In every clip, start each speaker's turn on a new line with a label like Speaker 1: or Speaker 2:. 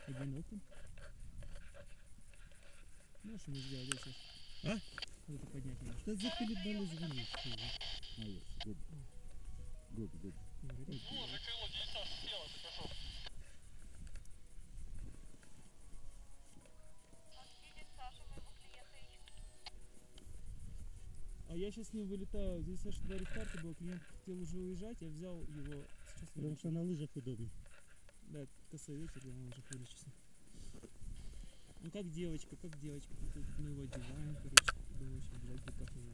Speaker 1: Again open. Можешь ему сделать сейчас?
Speaker 2: А?
Speaker 1: Вот это поднять немножко.
Speaker 2: Да заколебали звонить. А, yes, good. Good, good.
Speaker 1: А я сейчас с ним вылетаю. Здесь аж 2 рестарта был. Клиент хотел уже уезжать, я взял его. Сейчас
Speaker 2: Потому что на лыжах удобно.
Speaker 1: Да, косой ветер, я на лыжах вылечусь. Ну как девочка, как девочка. Тут мы его одеваем, короче. Думаю, сейчас брать как его.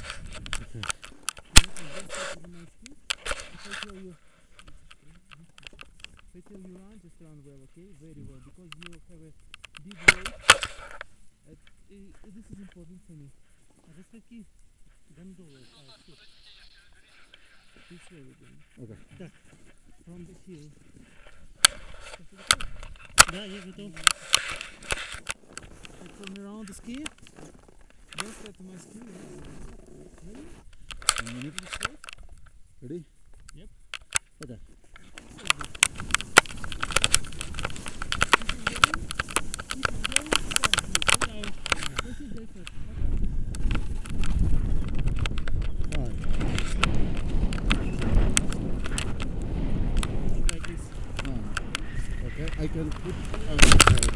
Speaker 1: If I tell you run, just run well, okay? Very well, because you have a big weight. This is important for me. А вот такие гондолы. This way we're going.
Speaker 2: Okay.
Speaker 1: Так, from the hill.
Speaker 2: Да, я готов.
Speaker 1: Turn around the ski. Don't step to my ski. Ready?
Speaker 2: 1 minute. Ready?
Speaker 1: Yep.
Speaker 2: Okay. Okay, I can put outside.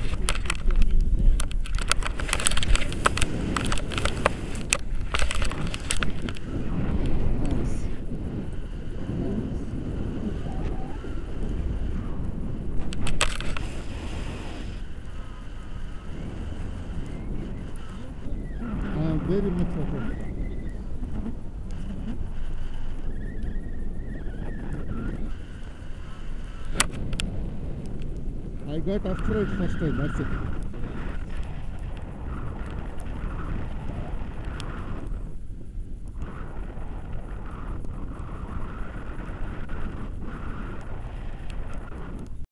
Speaker 2: Very much okay. I got after it first time, that's it.